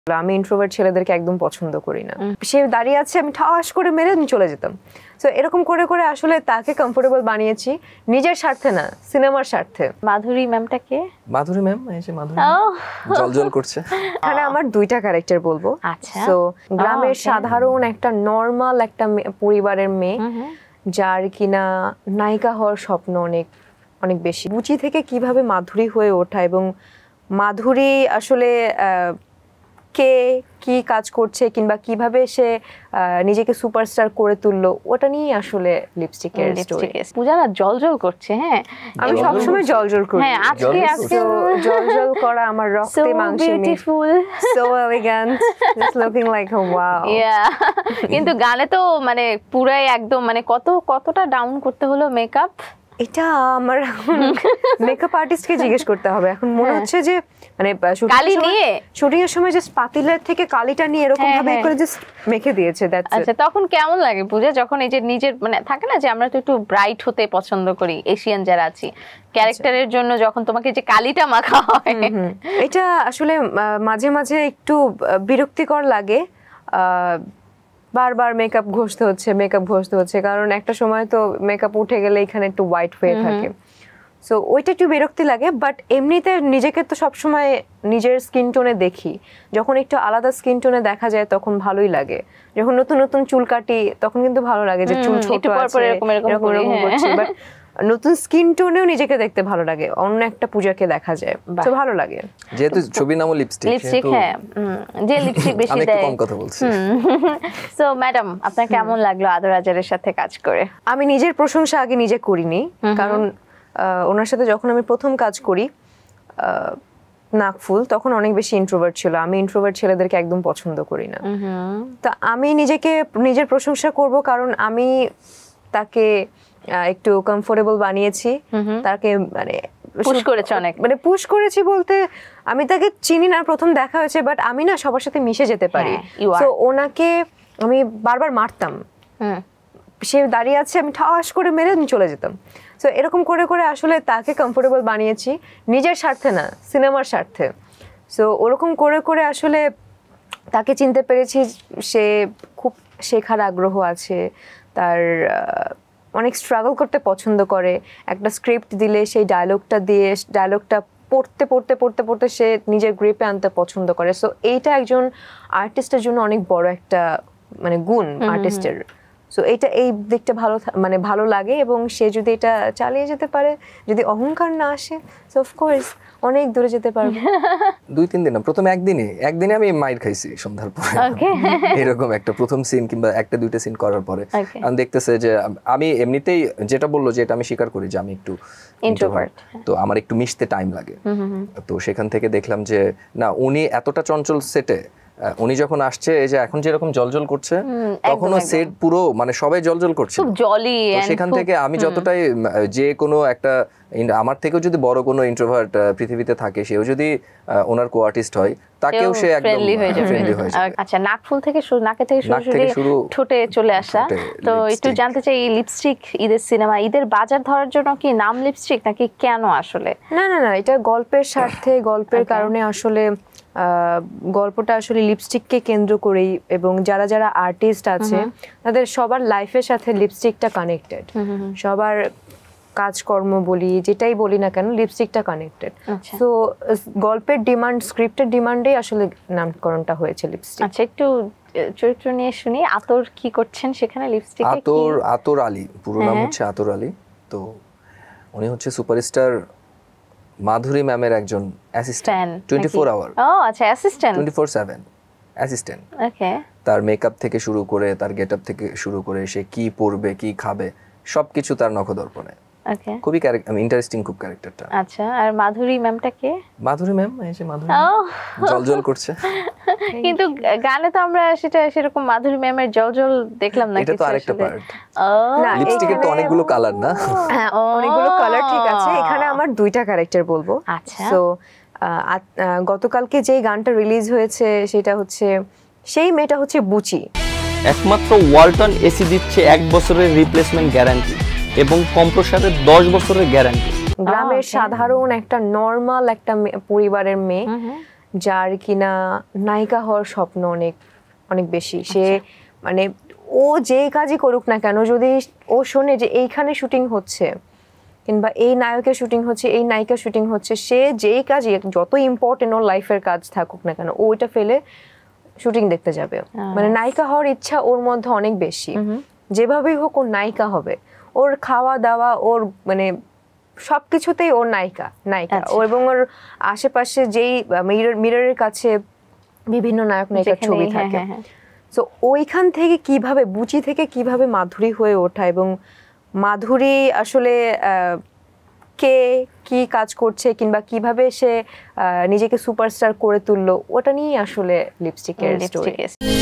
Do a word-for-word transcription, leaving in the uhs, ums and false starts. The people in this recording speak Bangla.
আমি ইন্ট্রোভার্ট ছেলেদেরকে একদম পছন্দ করি না। সে দাঁড়িয়ে আছে, আমি ঠাস করে মেরে আমি চলে যেতাম। সো এরকম করে করে আসলে তাকে কমফোর্টেবল বানিয়েছি নিজের স্বার্থে না, সিনেমার স্বার্থে। মাধুরী ম্যামটা কে? মাধুরী ম্যাম এসে মাধুরী জলজল করছে। এখানে আমার দুইটা ক্যারেক্টার বলবো। আচ্ছা। সো গ্রামের সাধারণ একটা নরমাল একটা পরিবারের মেয়ে, যার কিনা নায়িকা হওয়ার স্বপ্ন অনেক অনেক বেশি। বুচি থেকে কিভাবে মাধুরী হয়ে ওঠা এবং মাধুরী আসলে কে কি কাজ করছে কিংবা কিভাবে সে নিজেকে সুপারস্টার করে তুললো, ওটা নিয়ে আসলে লিপস্টিকের স্টোরি। পূজা না জলজল করছে। হ্যাঁ, আমি সবসময় জলজল করি। হ্যাঁ, আজকে আজকে জলজল করা আমার রক্তে মাংসে। Beautiful, so elegant, just looking like a wow. Yeah, কিন্তু গানে তো মানে পুরাই একদম মানে কত কতটা ডাউন করতে হলো মেকআপ। এটা আমার মেকআপ আর্টিস্টকে জিজ্ঞেস করতে হবে। এখন মনে হচ্ছে যে মানে কালি নিয়ে শুটিং এর সময় জাস্ট পাতিলের থেকে কালিটা নিয়ে এরকম ভাবে করে জাস্ট মেখে দিয়েছে। That's it. আচ্ছা, তখন কেমন লাগে পূজা যখন এই যে নিজের মানে থাকে না যে আমরা তো একটু ব্রাইট হতে পছন্দ করি এশিয়ান যারা আছি, ক্যারেক্টারের জন্য যখন তোমাকে যে কালিটা মাখা হয়, এটা আসলে মাঝে মাঝে একটু বিরক্তিকর লাগে। বারবার মেকআপ ঘষতে হচ্ছে মেকআপ ঘষতে হচ্ছে কারণ একটা সময় তো মেকআপ উঠে গেলে এখানে একটু হোয়াইট হয়ে থাকে। সো ওইটা একটু বিরক্তি লাগে। বাট এমনিতে নিজেকে তো সবসময় নিজের স্কিন টোনে দেখি, যখন একটু আলাদা স্কিন টোনে দেখা যায় তখন ভালোই লাগে। যখন নতুন নতুন চুল কাটি তখন কিন্তু ভালো লাগে যে চুল ছোট আছে এরকম এরকম করছি। বাট নতুন স্কিন টোনেও নিজেকে দেখতে ভালো লাগে, অন্য একটা পূজাকে দেখা যায়, তো ভালো লাগে। যেহেতু ছবির নামও লিপস্টিক, লিপস্টিক হ্যাঁ, যে লিপস্টিক বেশি দেয়। আমি একটু কম কথা বলছি। সো ম্যাডাম, আপনার কেমন লাগলো আদর আজারের সাথে কাজ করে? আমি নিজের প্রশংসা আগে নিজে করিনি, কারণ ওনার সাথে যখন আমি প্রথম কাজ করি নাকফুল, তখন অনেক বেশি ইন্ট্রোভার্ট ছিল। আমি ইন্ট্রোভার্ট ছেলেদেরকে একদম পছন্দ করি না। তা আমি নিজেকে নিজের প্রশংসা করব কারণ আমি তাকে একটু কমফোর্টেবল বানিয়েছি, তাকে মানে পুশ করেছি অনেক, মানে পুশ করেছি বলতে আমি তাকে চিনি না, প্রথম দেখা হয়েছে, বাট আমি না সবার সাথে মিশে যেতে পারি। তো ওনাকে আমি বারবার মারতাম, সে দাঁড়িয়ে আছে, আমি ঠাস করে মেরে আমি চলে যেতাম। সো এরকম করে করে আসলে তাকে কমফোর্টেবল বানিয়েছি নিজের স্বার্থে না, সিনেমার স্বার্থে। সো ওরকম করে করে আসলে তাকে চিনতে পেরেছি। সে খুব শেখার আগ্রহ আছে, তার অনেক স্ট্রাগল করতে পছন্দ করে। একটা স্ক্রিপ্ট দিলে সেই ডায়লগটা দিয়ে ডায়লগটা পড়তে পড়তে পড়তে পড়তে সে নিজের গ্রিপে আনতে পছন্দ করে। সো এইটা একজন আর্টিস্টের জন্য অনেক বড় একটা মানে গুণ আর্টিস্টের। সো এটা এই দিকটা ভালো মানে ভালো লাগে, এবং সে যদি এটা চালিয়ে যেতে পারে, যদি অহংকার না আসে, সো অফকোর্স অনেক দূরে যেতে পারবে। দুই তিন দিন না, প্রথম একদিনে একদিনে আমি মাইর খাইছি সন্ধ্যার পরে, এরকম একটা প্রথম সিন কিংবা একটা দুইটা সিন করার পরে আমি দেখতেছে যে আমি এমনিতেই যেটা বললো যে এটা আমি স্বীকার করি যে আমি একটু ইন্ট্রোভার্ট, তো আমার একটু মিশতে টাইম লাগে। তো সেখান থেকে দেখলাম যে না, উনি এতটা চঞ্চল সেটে, উনি যখন আসছে এই যে এখন যেরকম জলজল করছে, তখনও সেট পুরো মানে সবাই জলজল করছে, খুব জলি। সেখান থেকে আমি যতটাই যে কোনো একটা আমার থেকেও যদি বড় কোনো ইন্ট্রোভার্ট পৃথিবীতে থাকে, সেও যদি ওনার কো আর্টিস্ট হয়, তাকেও সে একদম ফ্রেন্ডলি হয়ে যাবে। আচ্ছা, নাকফুল থেকে শুরু, নাকে থেকে শুরু ঠোঁটে চলে আসা। তো একটু জানতে চাই, এই লিপস্টিক ঈদের সিনেমা, ঈদের বাজার ধরার জন্য কি নাম লিপস্টিক নাকি কেন আসলে? না না না, এটা গল্পের স্বার্থে, গল্পের কারণে আসলে গল্পটা আসলে লিপস্টিককে কেন্দ্র করেই, এবং যারা যারা আর্টিস্ট আছে তাদের সবার লাইফের সাথে লিপস্টিকটা কানেক্টেড। সবার কাজকর্ম বলি, যেটাই বলি না কেন, লিপস্টিকটা কানেক্টেড। সো গল্পের ডিমান্ড, স্ক্রিপ্টের ডিমান্ডেই আসলে নামকরণটা হয়েছে লিপস্টিক। আচ্ছা, একটু চরিত্র নিয়ে শুনি। আতর কি করছেন সেখানে লিপস্টিকে? আতর আতর আলী, পুরো নাম হচ্ছে আতর আলী। তো উনি হচ্ছে সুপারস্টার মাধুরী ম্যামের একজন অ্যাসিস্ট্যান্ট, টোয়েন্টি ফোর আওয়ার। ও আচ্ছা, assistant, twenty four seven assistant. Okay. তার মেকআপ থেকে শুরু করে, তার গেটআপ থেকে শুরু করে, সে কি পরবে কি খাবে সবকিছু তার নখদর্পণে। ওকে, খুবই ইন্টারেস্টিং খুব ক্যারেক্টারটা। আচ্ছা, আর মাধুরী ম্যামটা কে? মাধুরী ম্যাম এসে মাধুরী জলজল করছে। কিন্তু গানে তো আমরা সেটা সেরকম মাধুরী ম্যামের জলজল দেখলাম না। এটা তো আরেকটা পার্ট। না, লিপস্টিকের তো অনেকগুলো কালার না? হ্যাঁ, অনেকগুলো কালার, ঠিক আছে। এখানে আমার দুইটা ক্যারেক্টার বলবো। আচ্ছা। সো গতকালকে যেই গানটা রিলিজ হয়েছে সেটা হচ্ছে, সেই মেয়েটা হচ্ছে বুচি। একমাত্র ওয়ালটন এসি দিচ্ছে এক বছরের রিপ্লেসমেন্ট গ্যারান্টি এবং কম্প্রেসারের দশ বছরের গ্যারান্টি। গ্রামের সাধারণ একটা নরমাল একটা পরিবারের মেয়ে, যার কিনা নায়িকা হওয়ার স্বপ্ন অনেক অনেক বেশি। সে মানে ও যে কাজই করুক না কেন, যদি ও শোনে যে এইখানে শুটিং হচ্ছে কিংবা এই নায়কের শুটিং হচ্ছে, এই নায়িকার শুটিং হচ্ছে, সে যেই কাজই, যত ইম্পর্টেন্ট ওর লাইফের কাজ থাকুক না কেন, ও ওইটা ফেলে শুটিং দেখতে যাবে। মানে নায়িকা হওয়ার ইচ্ছা ওর মধ্যে অনেক বেশি। যেভাবেই হোক ওর নায়িকা হবে। ওর খাওয়া দাওয়া, ওর মানে সবকিছুতেই ওর নায়িকা নায়িকা ও, এবং ওর আশেপাশে যেই মিরর মিররের কাছে বিভিন্ন নায়ক নায়িকার ছবি থাকে। তো ওইখান থেকে কিভাবে, বুচি থেকে কিভাবে মাধুরী হয়ে ওঠা, এবং মাধুরী আসলে কে কি কাজ করছে কিংবা কিভাবে সে নিজেকে সুপারস্টার করে তুললো, ওটা নিয়েই আসলে লিপস্টিকের স্টোরি।